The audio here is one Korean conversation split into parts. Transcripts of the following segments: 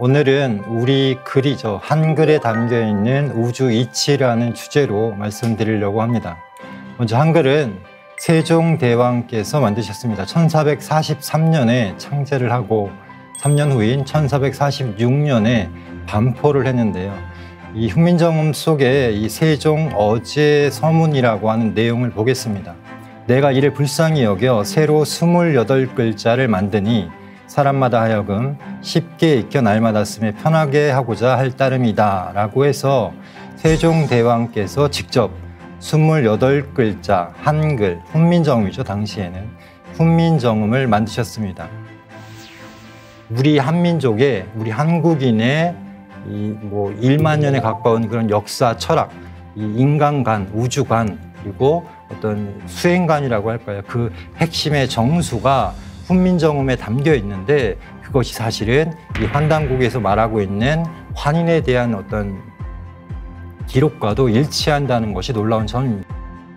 오늘은 우리 글이죠. 한글에 담겨있는 우주 이치라는 주제로 말씀드리려고 합니다. 먼저 한글은 세종대왕께서 만드셨습니다. 1443년에 창제를 하고 3년 후인 1446년에 반포를 했는데요. 이 훈민정음 속에 이 세종 어제 서문이라고 하는 내용을 보겠습니다. 내가 이를 불쌍히 여겨 새로 28글자를 만드니 사람마다 하여금 쉽게 익혀 날마다 쓰며 편하게 하고자 할 따름이다 라고 해서 세종대왕께서 직접 28글자 한글, 훈민정음이죠. 당시에는 훈민정음을 만드셨습니다. 우리 한민족의, 우리 한국인의 이 1만 년에 가까운 그런 역사, 철학, 이 인간관, 우주관, 그리고 어떤 수행관이라고 할까요? 그 핵심의 정수가 훈민정음에 담겨 있는데 그것이 사실은 이 환단국에서 말하고 있는 환인에 대한 어떤 기록과도 일치한다는 것이 놀라운 점입니다.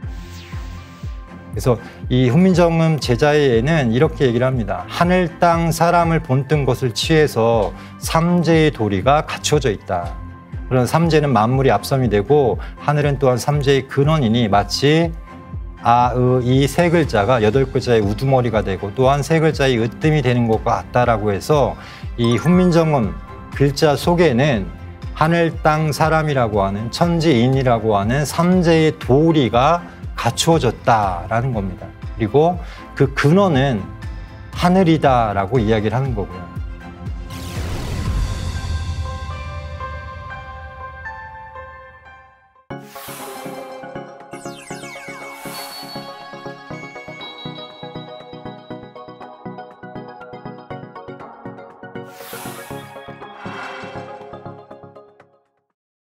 그래서 이 훈민정음 제자에는 이렇게 얘기를 합니다. 하늘, 땅, 사람을 본뜬 것을 취해서 삼재의 도리가 갖춰져 있다. 그런 삼재는 만물이 앞섬이 되고 하늘은 또한 삼재의 근원이니 마치 아, 으, 이 세 글자가 8글자의 우두머리가 되고 또한 세 글자의 으뜸이 되는 것과 같다라고 해서 이 훈민정음 글자 속에는 하늘, 땅, 사람이라고 하는 천지인이라고 하는 삼재의 도리가 갖추어졌다라는 겁니다. 그리고 그 근원은 하늘이다라고 이야기를 하는 거고요.